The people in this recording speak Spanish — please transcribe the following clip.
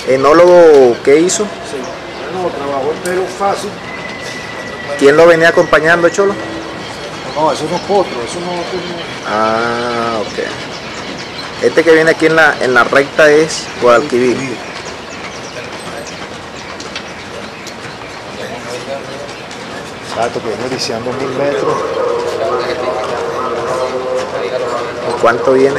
¿Enólogo qué hizo? Sí. Bueno, trabajó en Perú fácil. ¿Quién lo venía acompañando, Cholo? No, eso no es potro, eso no tiene. Ah, ok. Este que viene aquí en la recta es Guadalquivir. Exacto, que viene iniciando 1000 metros. ¿Cuánto viene?